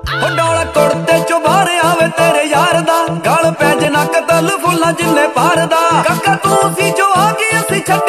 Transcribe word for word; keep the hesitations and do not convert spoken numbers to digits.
ਹੋ ਡੋਲਾ ਕੁੜਤੇ ਚੋਂ ਬਾਹਰ ਆਵੇ ਤੇਰੇ ਯਾਰ ਦਾ, ਗਲ ਪੈ ਜੇ ਨੱਕ ਤਲ ਫੁੱਲਾਂ ਜਿੰਨੇ ਪਾਰ ਦਾ। ਕਾਕਾ ਤੂੰ ਸੀ ਜੋ ਆ ਗਈ ਅਸੀਂ ਛੱਡ